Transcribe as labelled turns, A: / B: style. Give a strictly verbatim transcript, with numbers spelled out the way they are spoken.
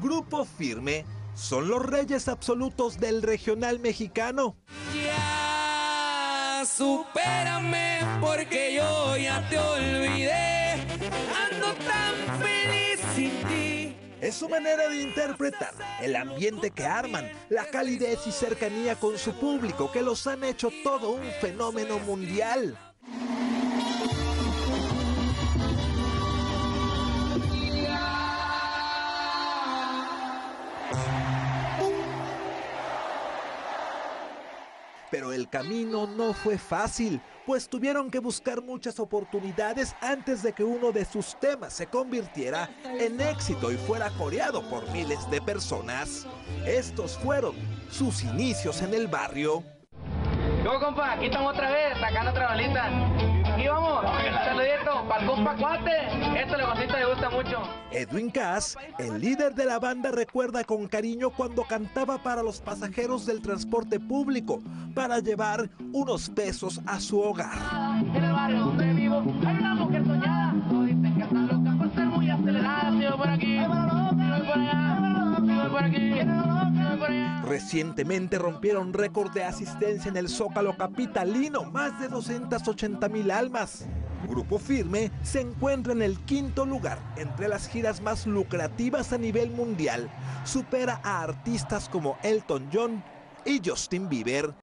A: Grupo Firme son los reyes absolutos del regional mexicano.
B: Ya, supérame porque yo ya te olvidé, ando tan feliz sin ti.
A: Es su manera de interpretar, el ambiente que arman, la calidez y cercanía con su público que los han hecho todo un fenómeno mundial. Pero el camino no fue fácil, pues tuvieron que buscar muchas oportunidades antes de que uno de sus temas se convirtiera en éxito y fuera coreado por miles de personas. Estos fueron sus inicios en el barrio.
C: Yo, compa, aquí estamos otra vez, sacando otra balita. Aquí vamos, saludito, para el compa Cuate. Esto le cosita le gusta mucho.
A: Edwin Cass, el líder de la banda, recuerda con cariño cuando cantaba para los pasajeros del transporte público para llevar unos pesos a su hogar.
C: En el barrio donde vivo hay una mujer soñada. Todos dicen que está loca por ser muy acelerada. Si voy por aquí, si voy por allá, si voy por aquí, si voy por allá.
A: Recientemente rompieron récord de asistencia en el Zócalo capitalino, más de doscientas ochenta mil almas. Grupo Firme se encuentra en el quinto lugar entre las giras más lucrativas a nivel mundial. Supera a artistas como Elton John y Justin Bieber.